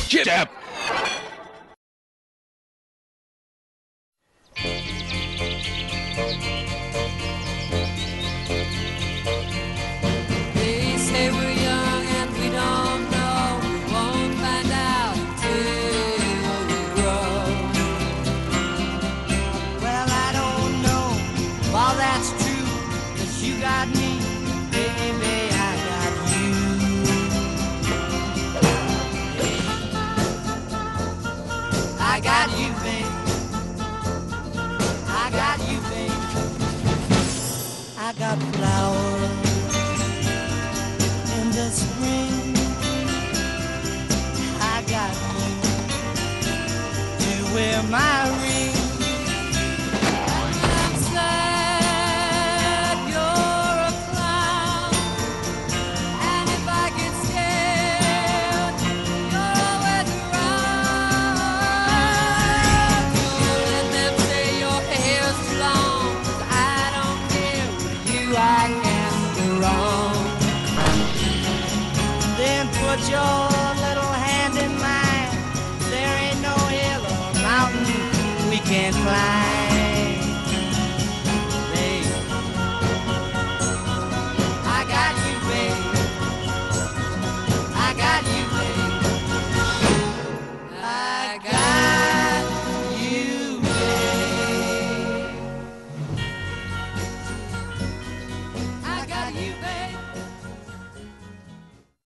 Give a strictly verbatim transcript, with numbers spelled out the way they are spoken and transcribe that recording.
JibJab. They say we're young and we don't know. We won't find out till we grow. Well, I don't know if all that's true, 'cause you got me, baby, I got you. I got you, babe. I got you, babe. I got flowers in the spring. I got you to wear my ring. When I'm sad, you're a clown. And if I get scared, you're always around. Don't let them say your hair's too long, 'cause I don't care. With you I can't go wrong. Then put your little hand in mine. There ain't no hill or mountain we can't climb.